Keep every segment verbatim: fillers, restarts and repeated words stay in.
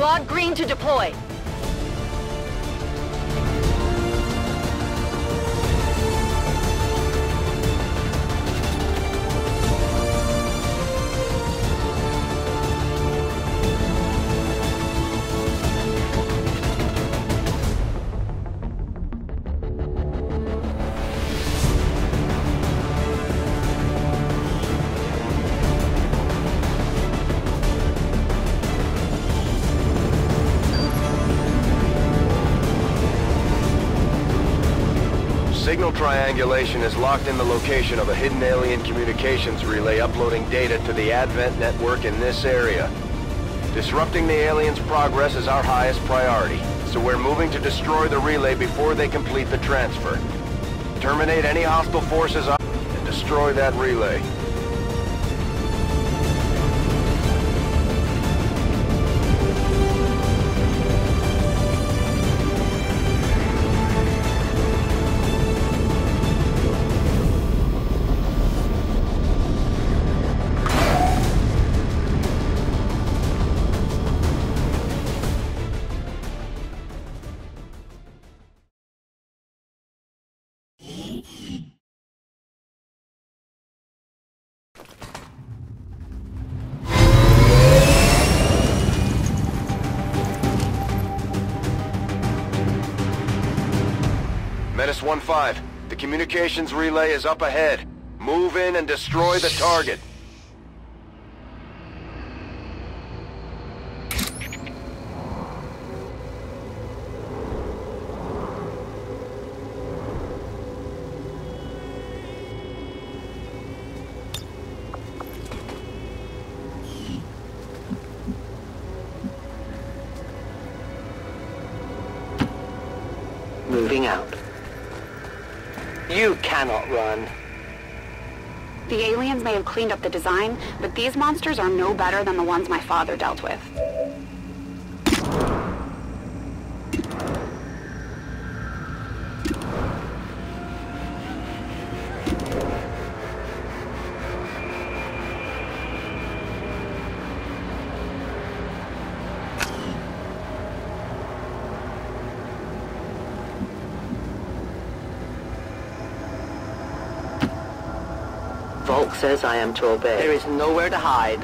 Squad green to deploy. Signal triangulation is locked in the location of a hidden alien communications relay uploading data to the Advent network in this area. Disrupting the aliens' progress is our highest priority, so we're moving to destroy the relay before they complete the transfer. Terminate any hostile forces up and destroy that relay. Menace one five, the communications relay is up ahead. Move in and destroy the target. Moving out. You cannot run. The aliens may have cleaned up the design, but these monsters are no better than the ones my father dealt with. Volk says I am to obey. There is nowhere to hide.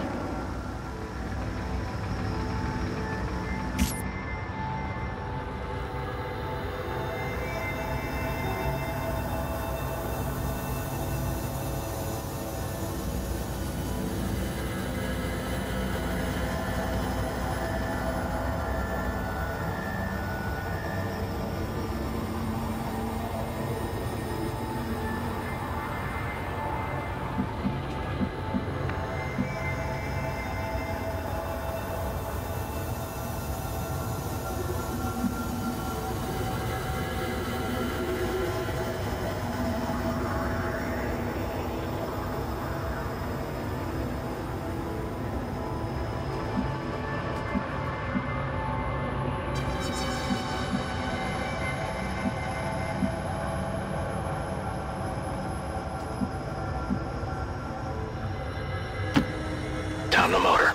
Down the motor.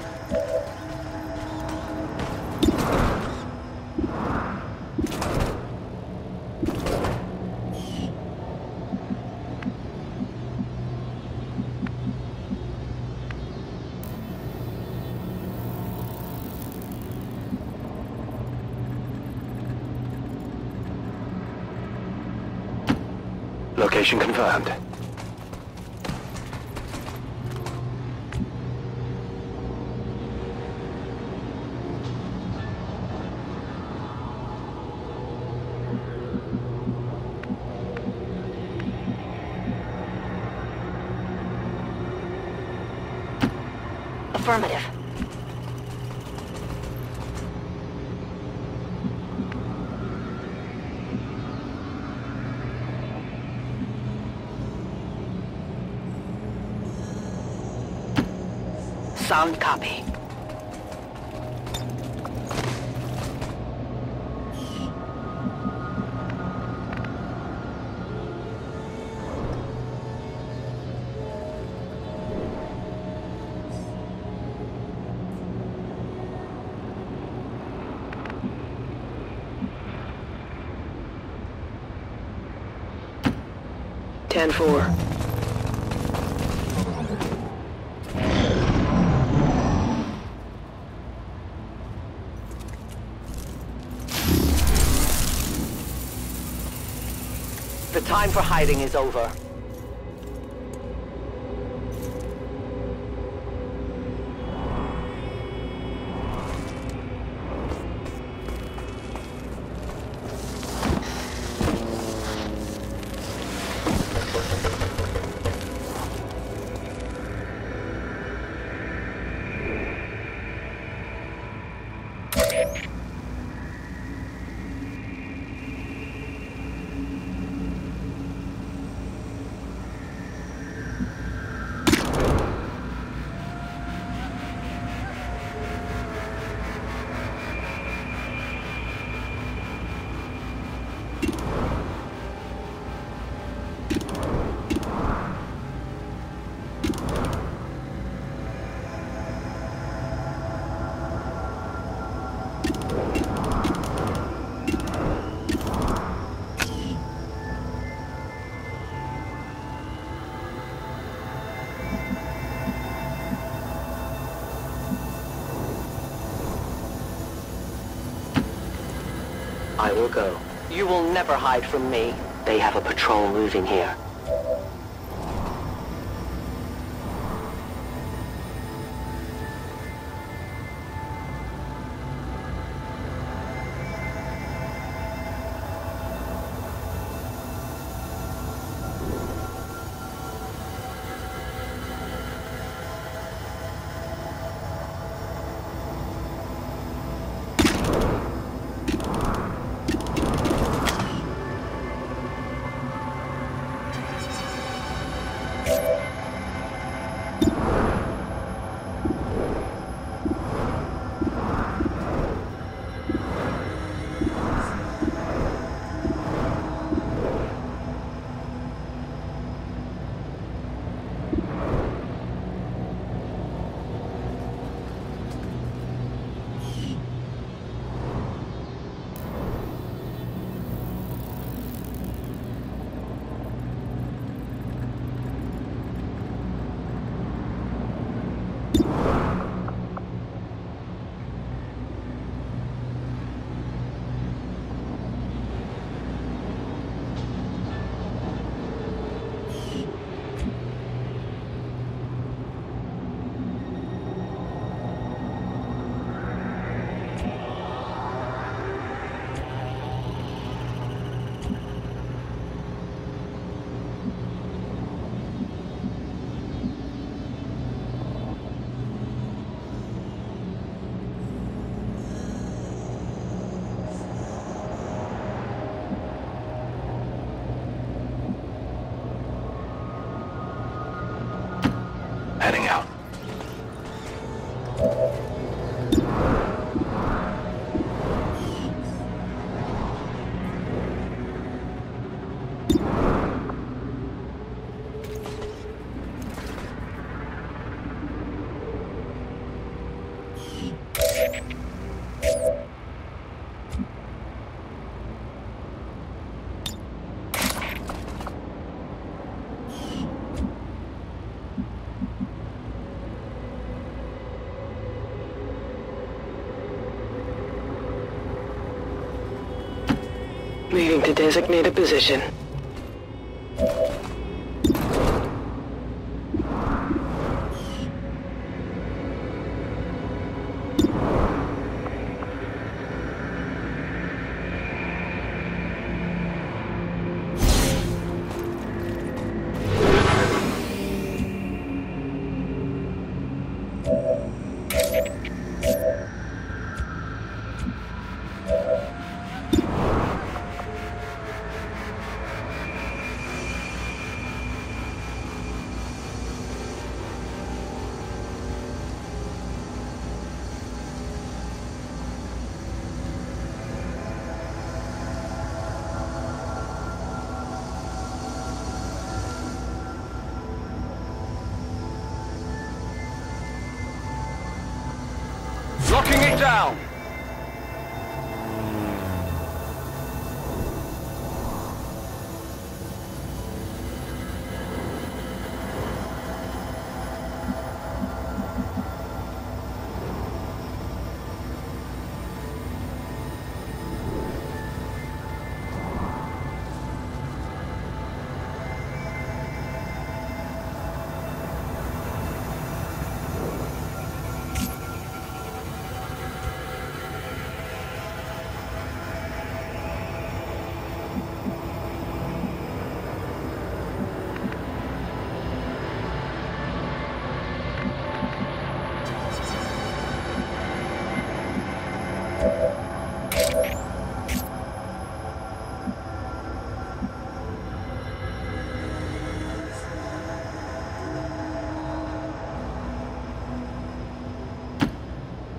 Location confirmed. Affirmative. Sound copy. ten four. The time for hiding is over. I will go. You will never hide from me. They have a patrol moving here. Heading out. Leading to designated position. Locking it down!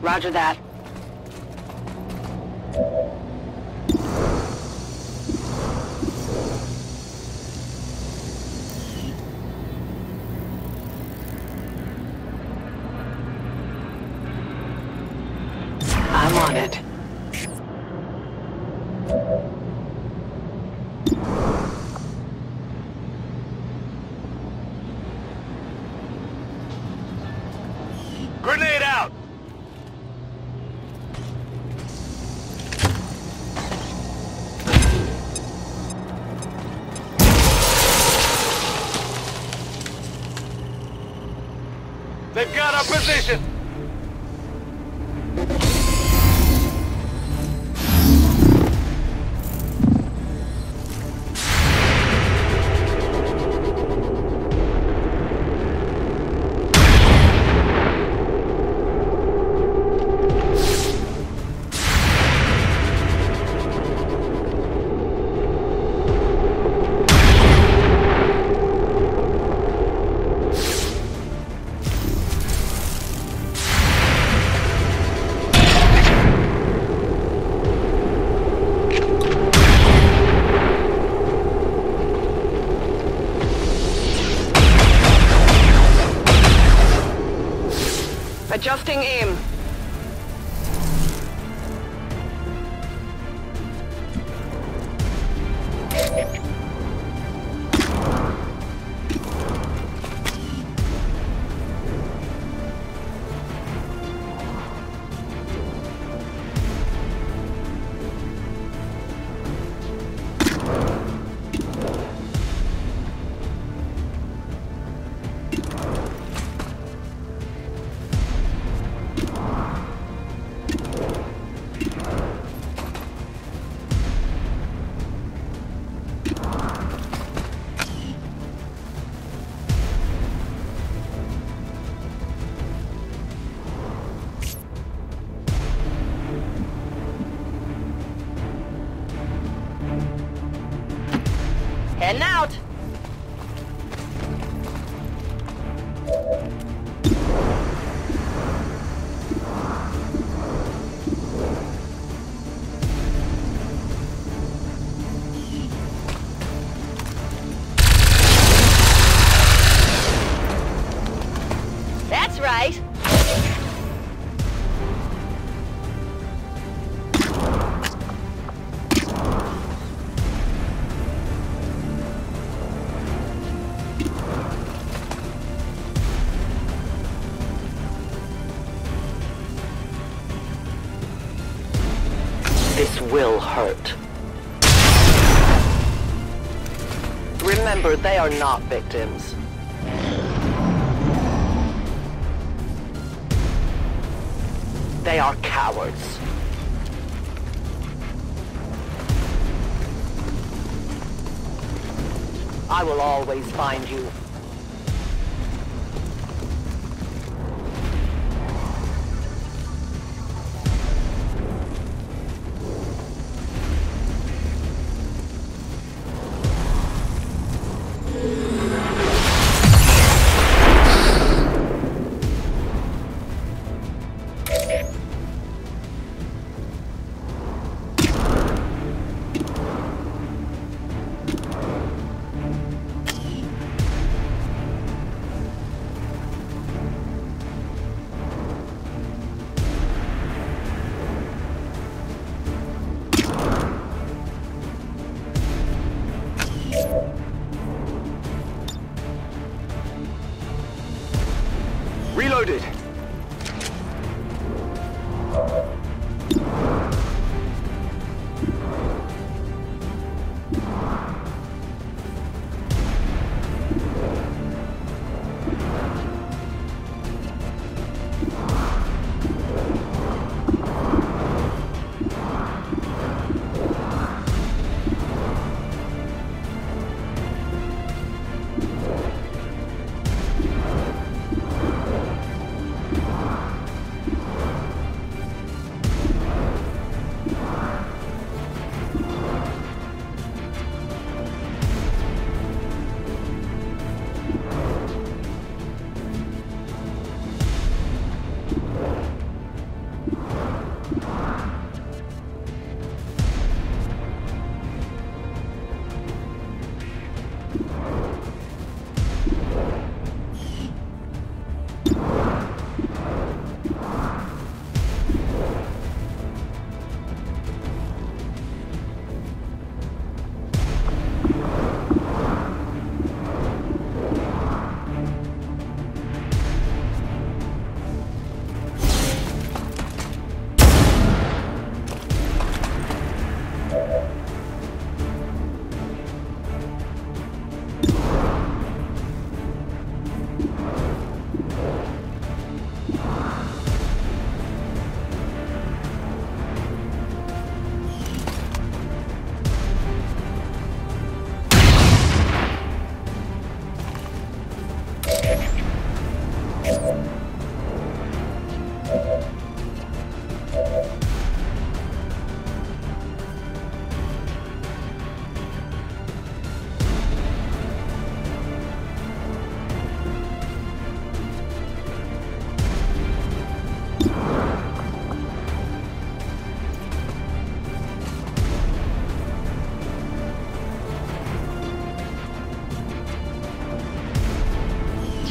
Roger that. I'm on it. Grenade out! They've got our position! Adjusting aim. Heading out. That's right. This will hurt. Remember, they are not victims. They are cowards. I will always find you. Reloaded!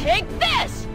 Take this!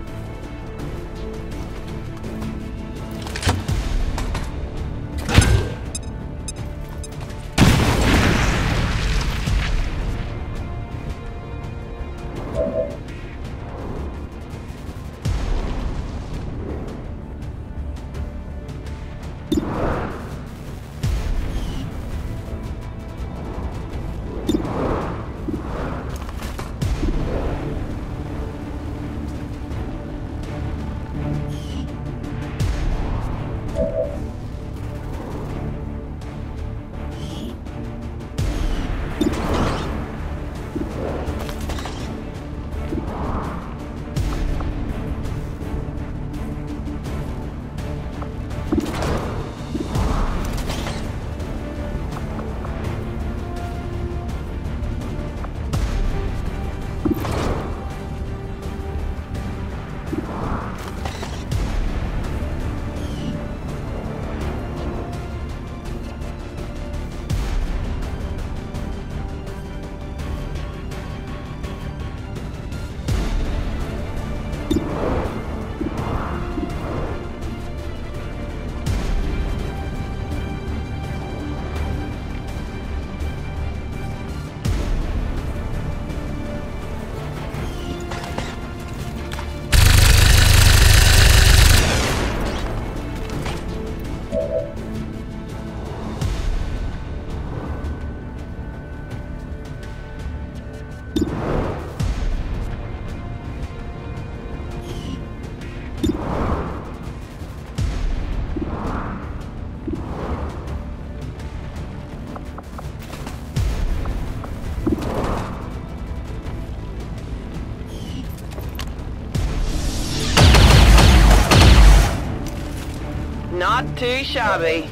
Not too shabby.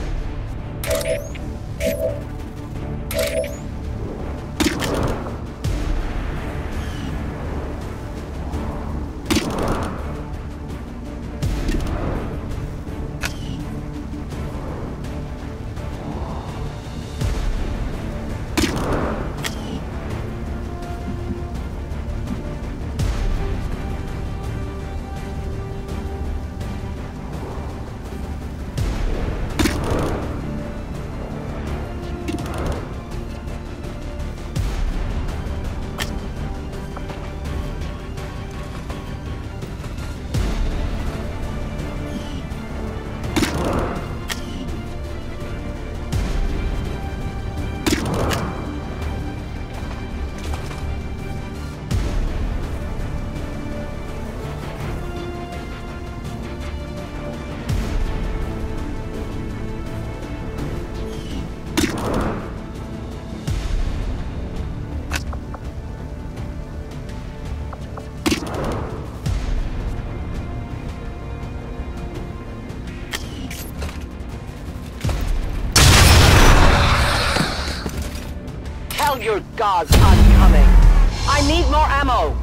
Tell your gods I'm coming. I need more ammo.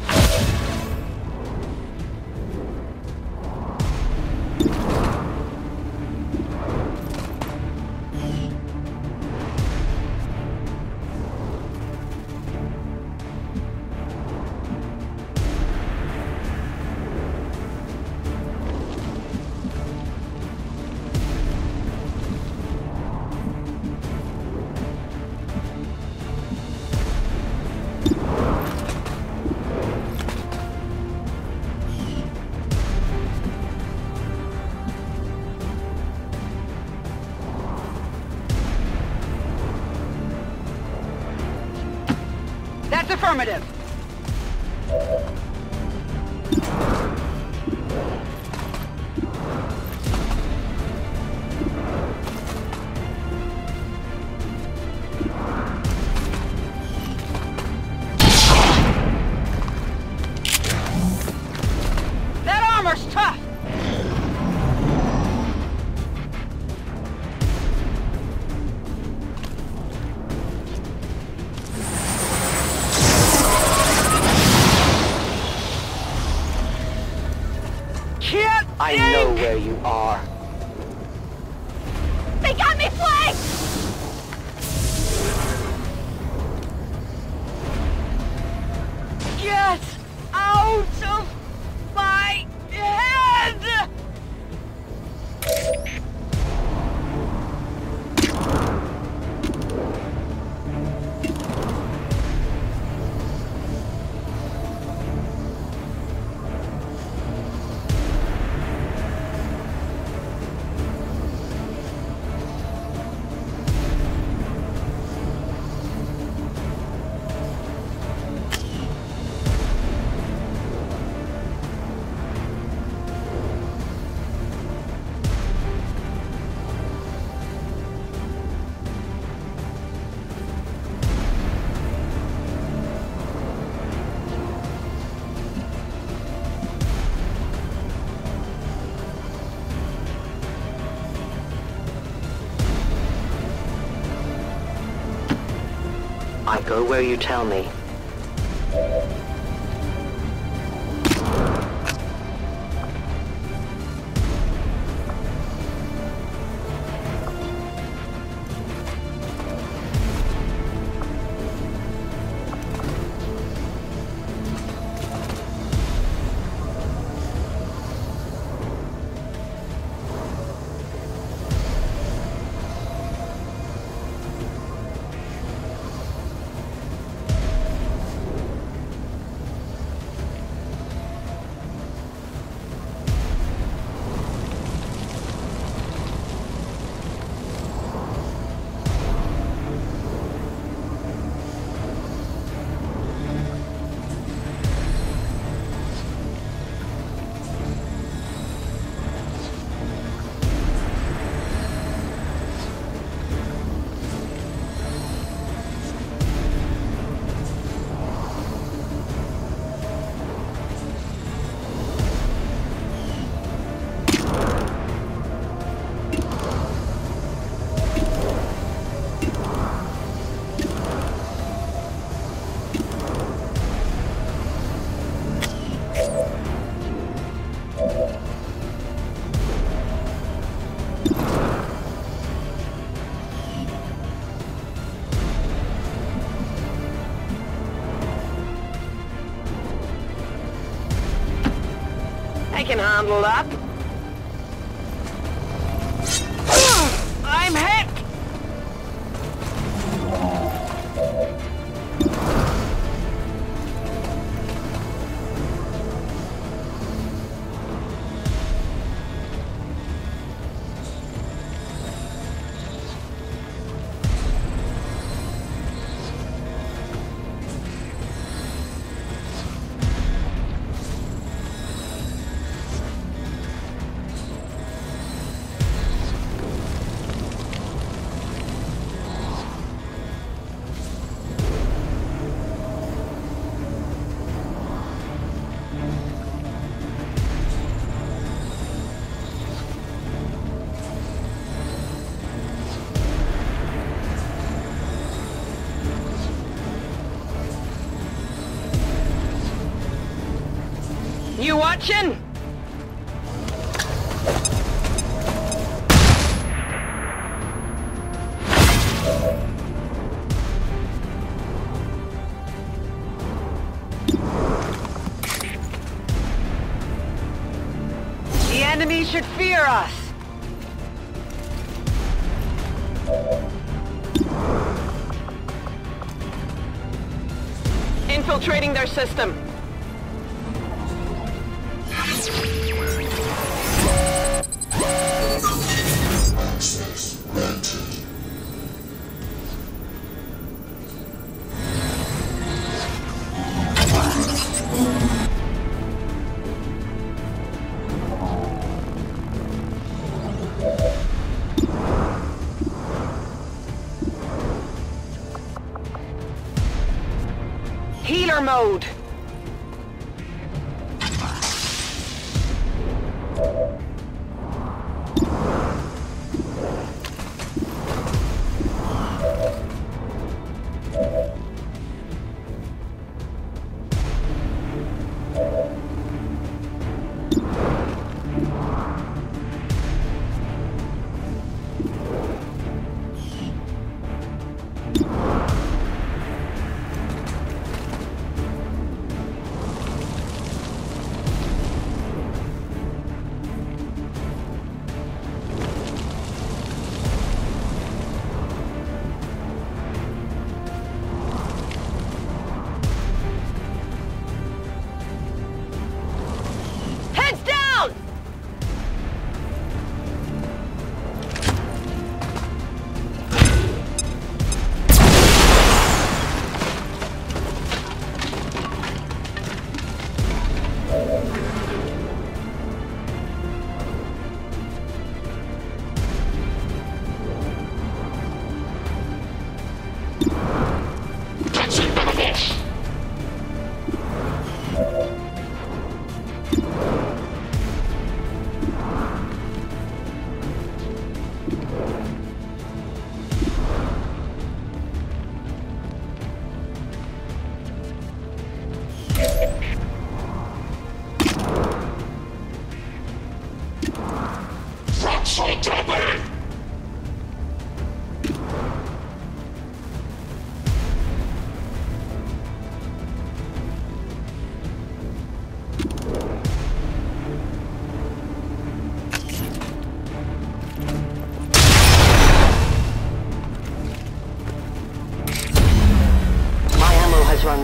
That's affirmative. That armor's tough. I know where you are. They got me flanked! Get out! Go where you tell me. I can handle that. I'm hit! You watching? The enemy should fear us. Infiltrating their system. Access granted. Healer mode.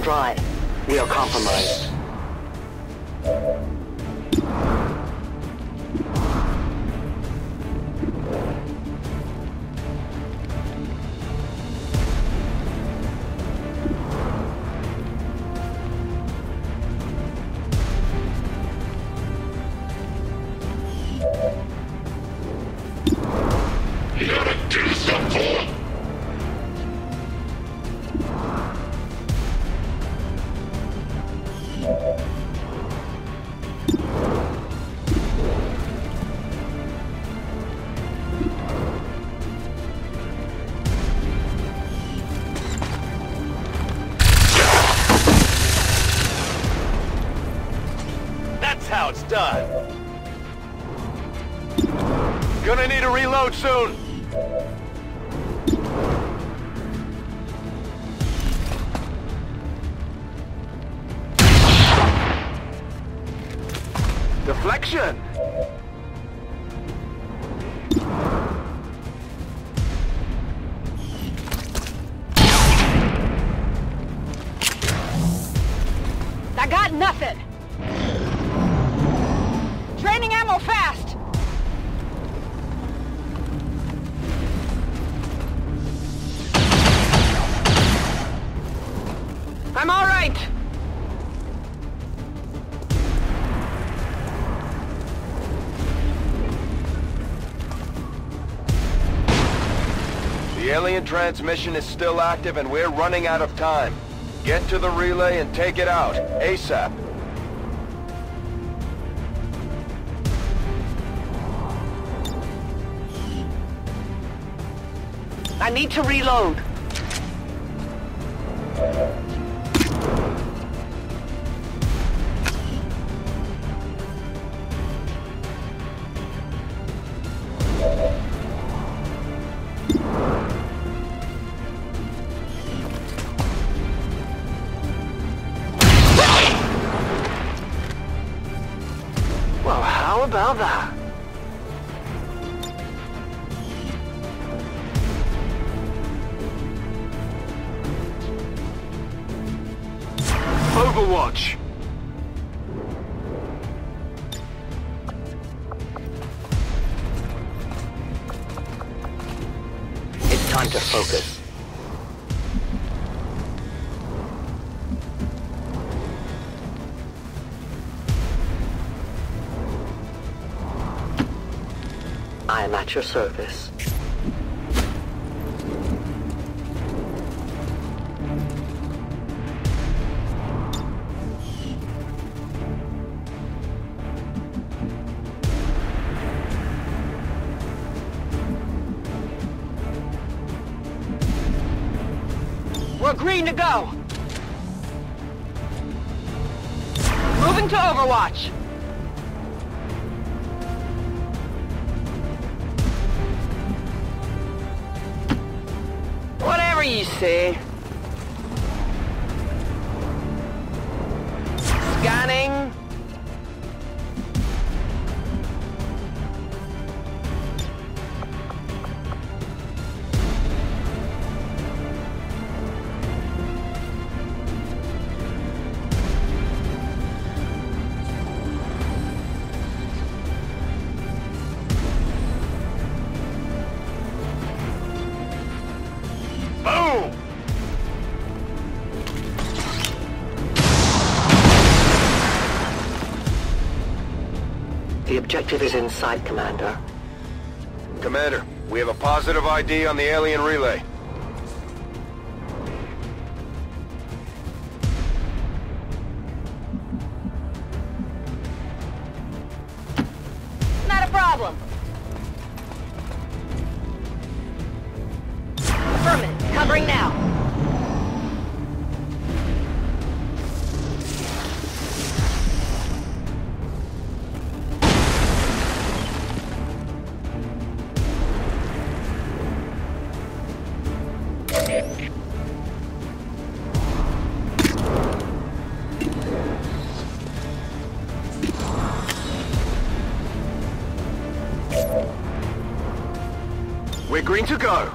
dry. We are compromised. You gotta do something! That's how it's done. Gonna need a reload soon. Deflection. I got nothing. Draining ammo fast. I'm all right. The alien transmission is still active and we're running out of time. Get to the relay and take it out, ASAP. I need to reload. Well, how about that? Overwatch. It's time to focus. I am at your service. We're green to go. Moving to Overwatch. Whatever you say. Scanning. Boom! The objective is in sight, Commander. Commander, we have a positive I D on the alien relay. Not a problem. Affirmative. Covering now. We're green to go.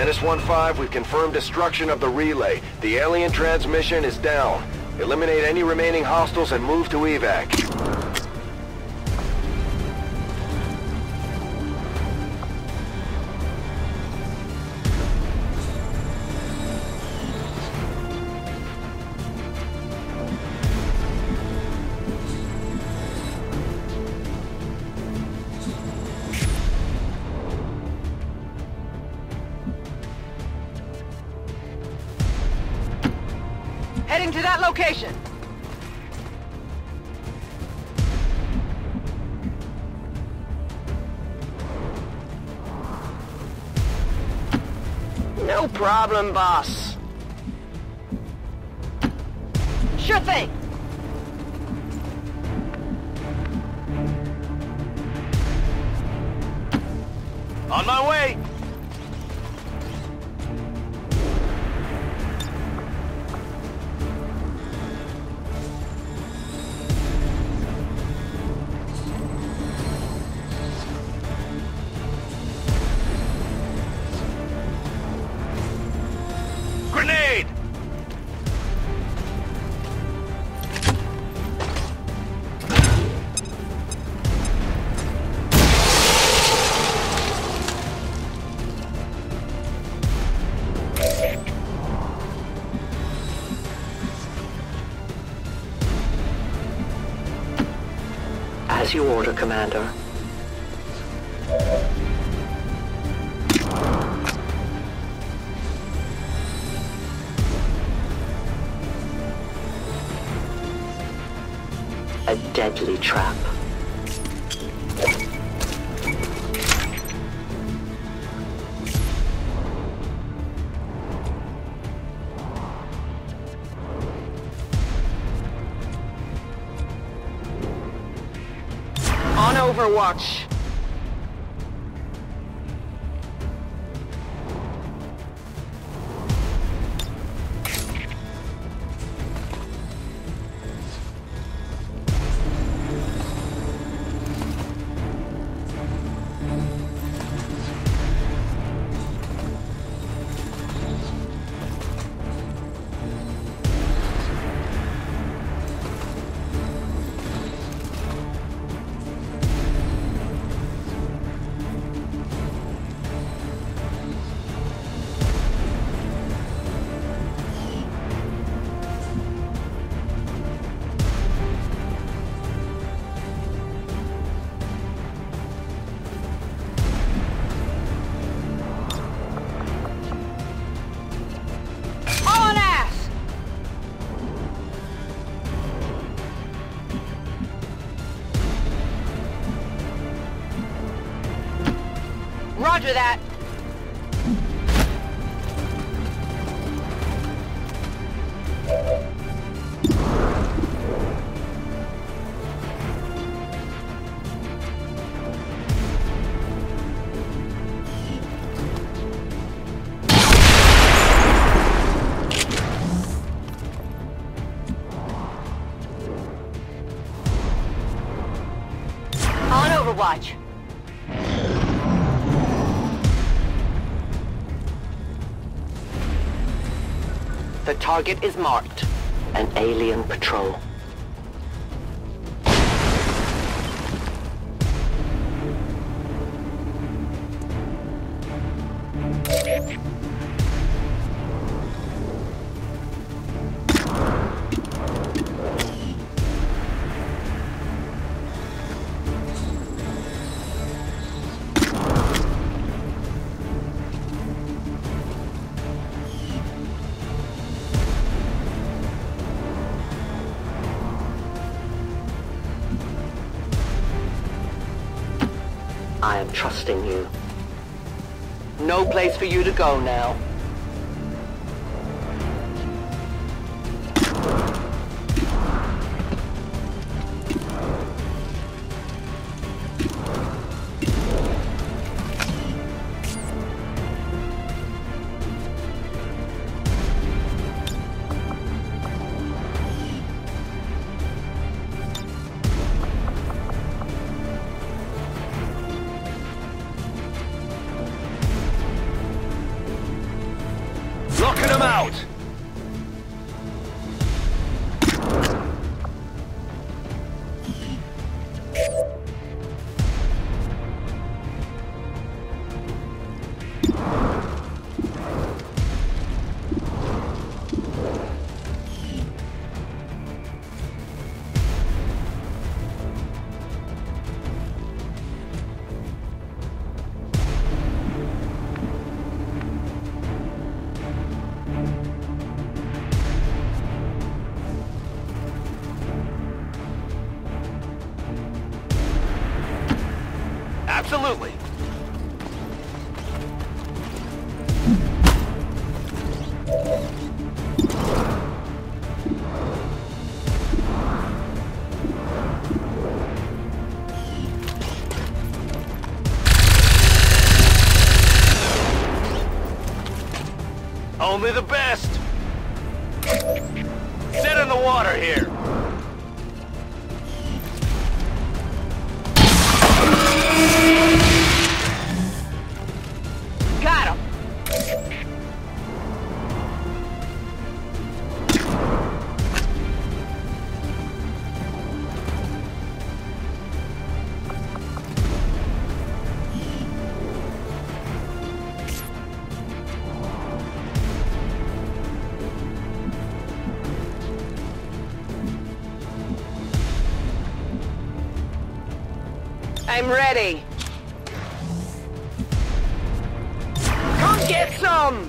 Menace one five, we've confirmed destruction of the relay. The alien transmission is down. Eliminate any remaining hostiles and move to evac. Heading to that location. No problem, boss. Sure thing. On my way! Grenade! As you order, Commander. A deadly trap. On Overwatch. Roger that. On Overwatch. The target is marked. An alien patrol. I am trusting you. No place for you to go now. Absolutely. Only the best. Sit in the water here. Got him. I'm ready. Come get some!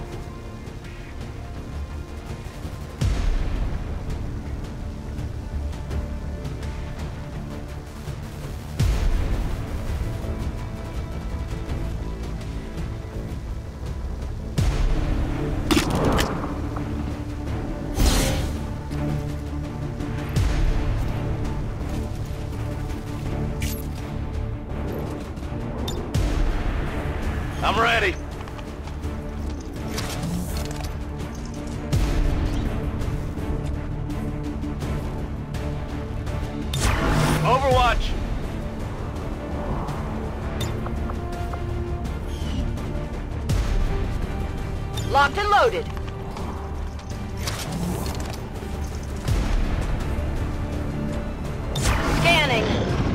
I'm ready. Overwatch. Locked and loaded. Scanning.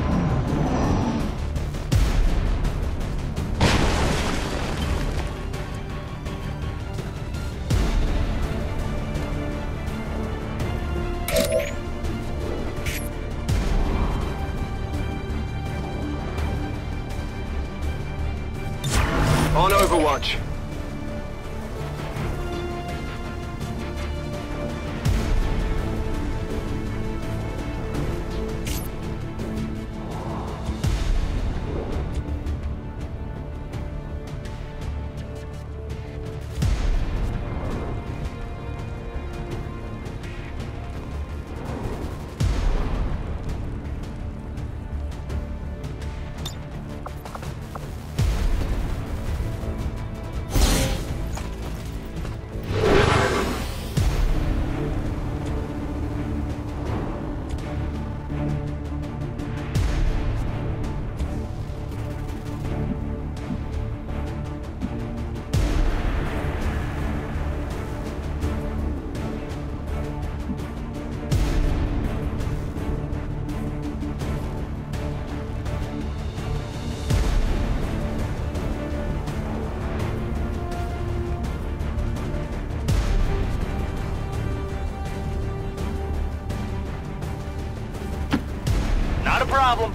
On Overwatch. Not a problem.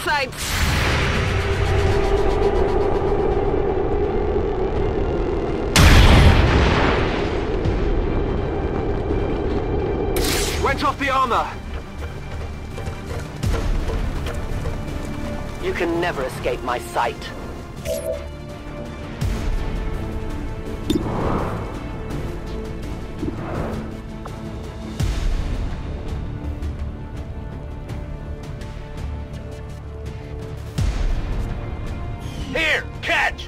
sights! Went off the armor! You can never escape my sight. Here, catch!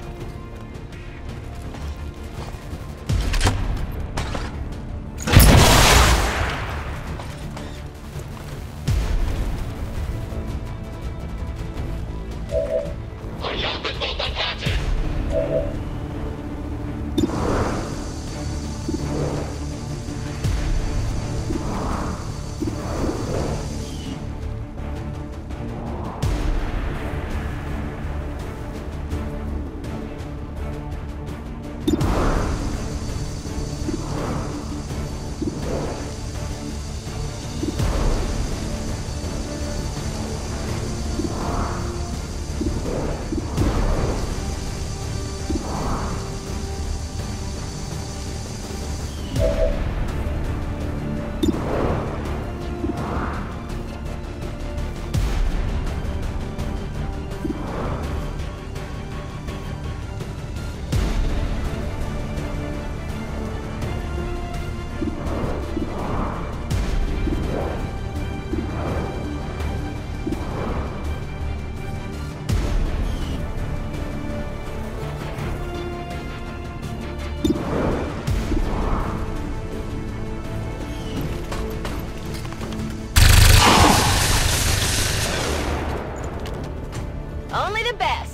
Only the best.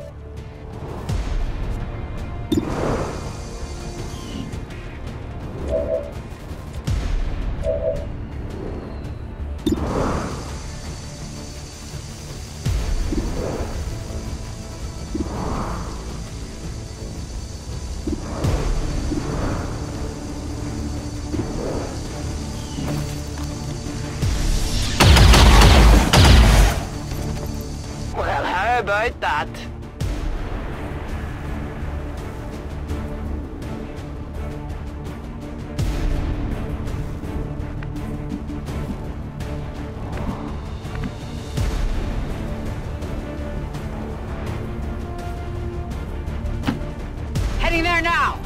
Well, how about that? Heading there now!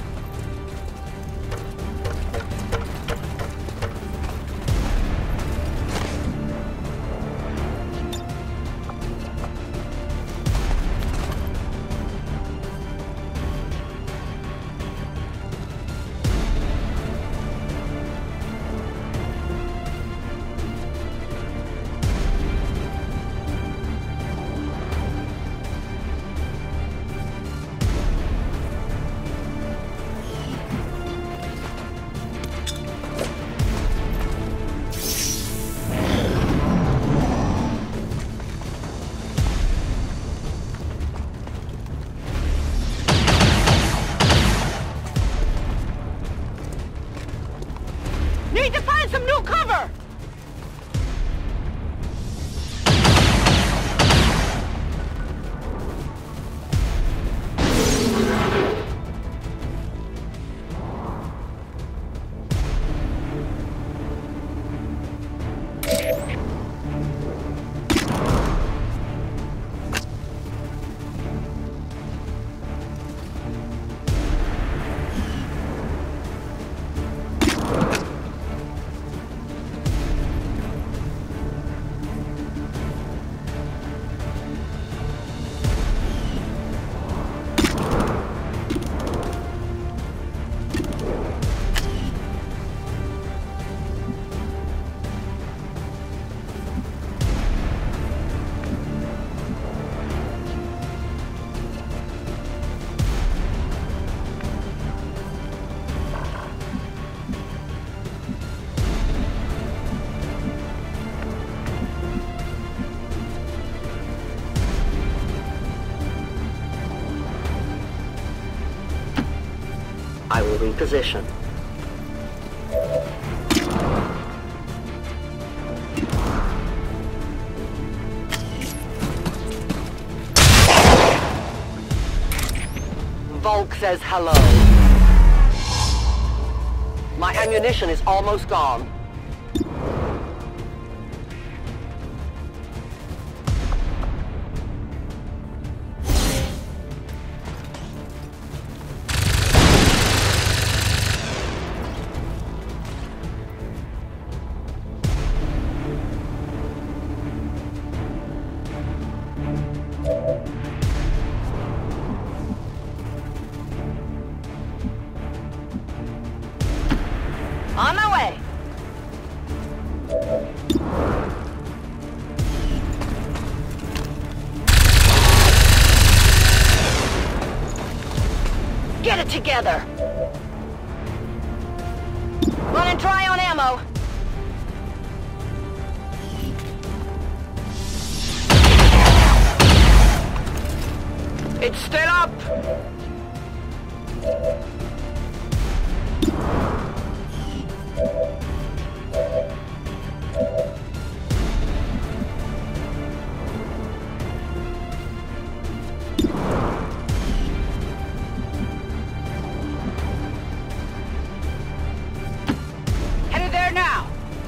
Need to find some new cover! I will reposition. Volk says hello. My ammunition is almost gone. On my way. Get it together. Running dry on ammo. It's still up! Headed there now.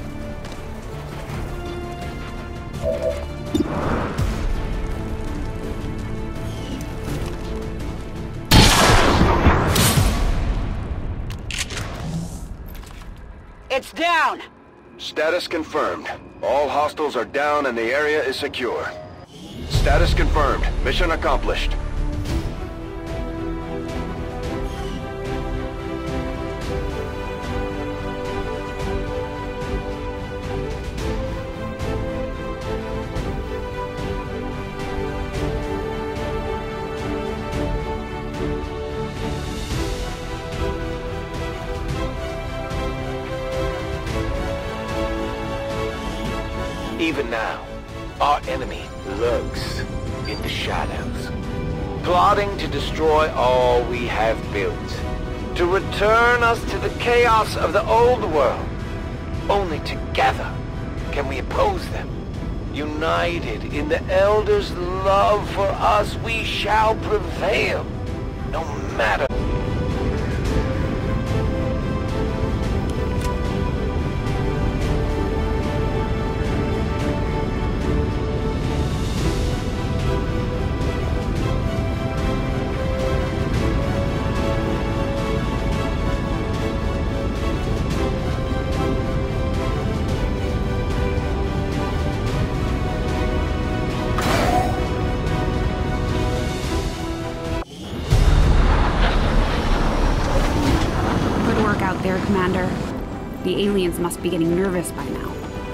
It's down. Status confirmed. All hostiles are down and the area is secure. Status confirmed. Mission accomplished. Even now, our enemy lurks in the shadows, plotting to destroy all we have built, to return us to the chaos of the old world. Only together can we oppose them. United in the Elders' love for us, we shall prevail, no matter... There, Commander. The aliens must be getting nervous by now.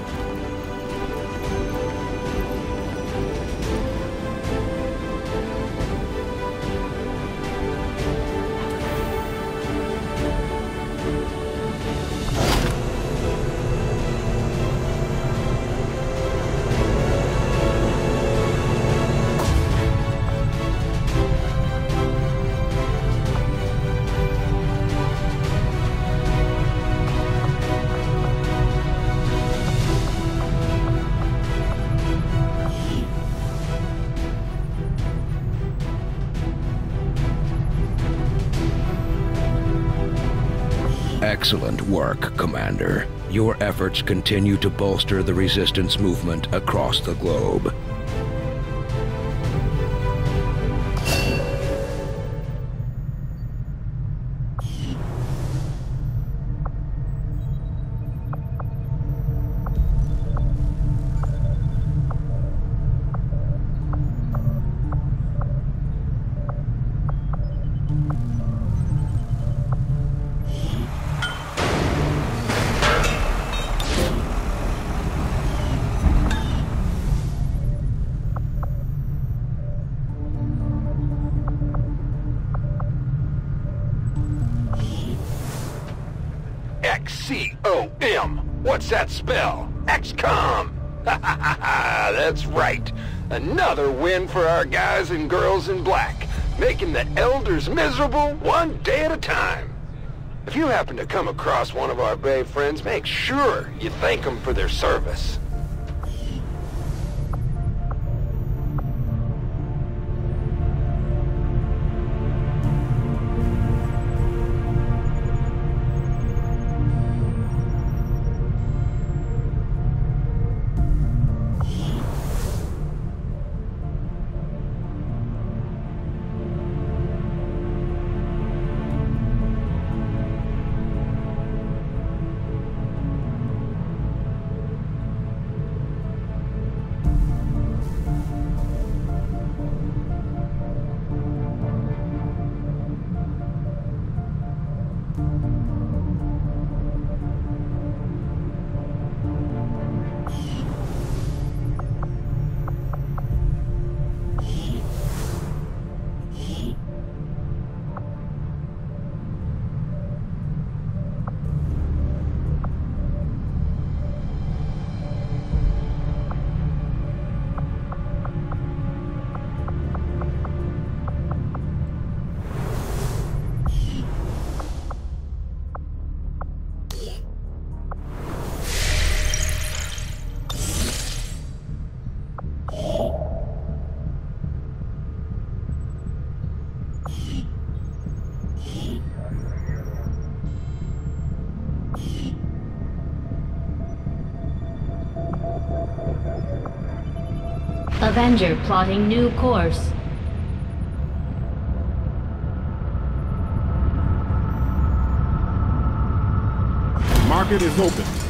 Excellent work, Commander. Your efforts continue to bolster the resistance movement across the globe. X C O M! What's that spell? X COM! Ha ha ha ha! That's right! Another win for our guys and girls in black, making the Elders miserable one day at a time. If you happen to come across one of our brave friends, make sure you thank them for their service. Avenger plotting new course. Market is open.